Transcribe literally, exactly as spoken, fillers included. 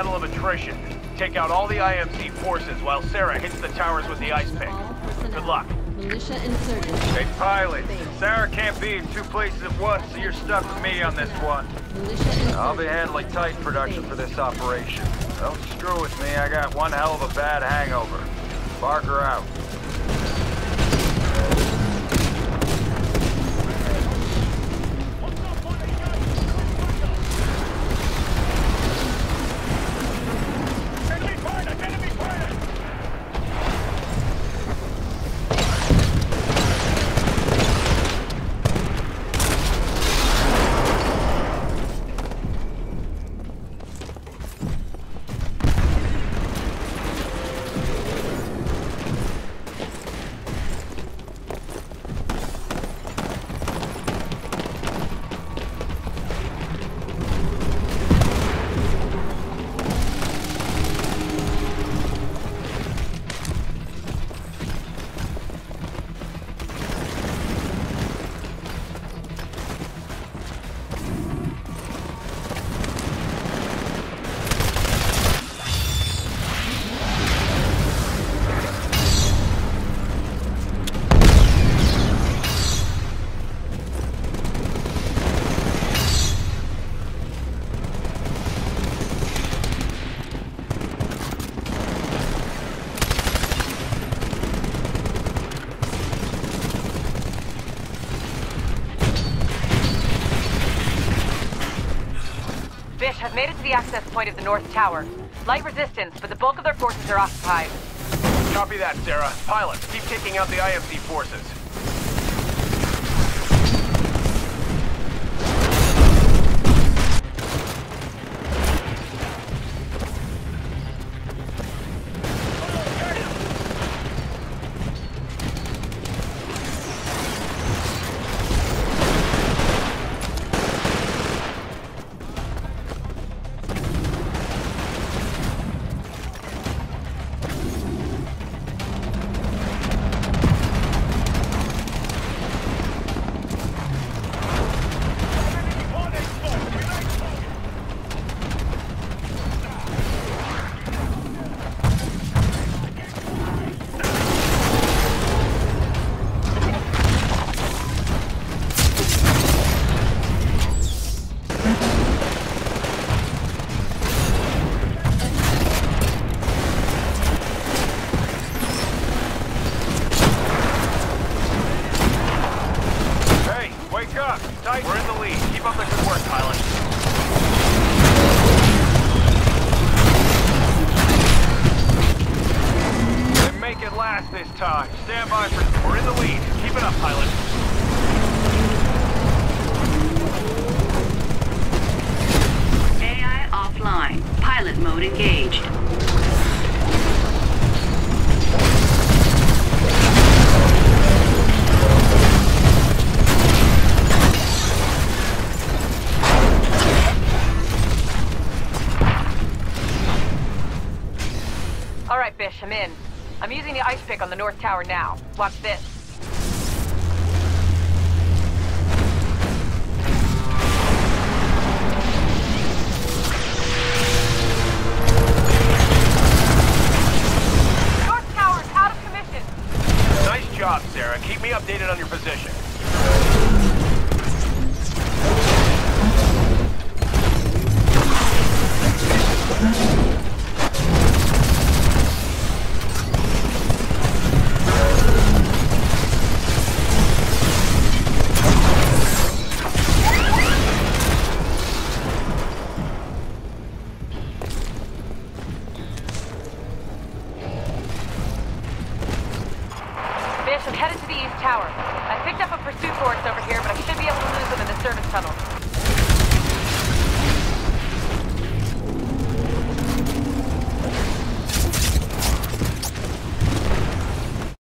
battle of attrition. Take out all the I M C forces while Sarah hits the towers with the ice pick. Good luck. Militia insurgents. Hey, pilot. Sarah can't be in two places at once, so you're stuck with me on this one. Militia insurgents. I'll be handling Titan production for this operation. Don't screw with me, I got one hell of a bad hangover. Barker out. Bish has made it to the access point of the North Tower. Light resistance, but the bulk of their forces are occupied. Copy that, Sarah. Pilot, keep taking out the I M C forces. We're in the lead. Keep up the good work, pilot. They make it last this time. Stand by for... We're in the lead. Keep it up, pilot. A I offline. Pilot mode engaged. All right, Bish, I'm in. I'm using the ice pick on the North Tower now. Watch this. North Tower's out of commission. Nice job, Sarah. Keep me updated on your position. I'm headed to the East Tower. I picked up a pursuit force over here, but I should be able to lose them in the service tunnel.